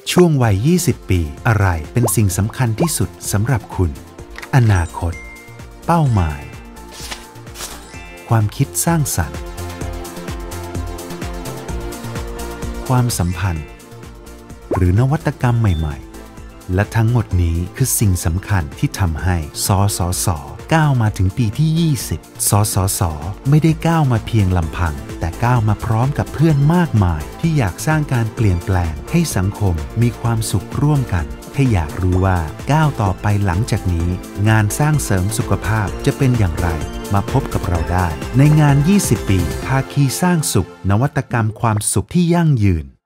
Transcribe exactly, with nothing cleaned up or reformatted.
ช่วงวัยยี่สิบปีอะไรเป็นสิ่งสำคัญที่สุดสำหรับคุณอนาคตเป้าหมายความคิดสร้างสรรค์ความสัมพันธ์หรือนวัตกรรมใหม่ๆและทั้งหมดนี้คือสิ่งสำคัญที่ทำให้สสสก้าวมาถึงปีที่ยี่สิบสสสไม่ได้ก้าวมาเพียงลำพังแต่ก้าวมาพร้อมกับเพื่อนมากมายที่อยากสร้างการเปลี่ยนแปลงให้สังคมมีความสุขร่วมกันถ้าอยากรู้ว่าก้าวต่อไปหลังจากนี้งานสร้างเสริมสุขภาพจะเป็นอย่างไรมาพบกับเราได้ในงานยี่สิบปีภาคีสร้างสุขนวัตกรรมความสุขที่ยั่งยืน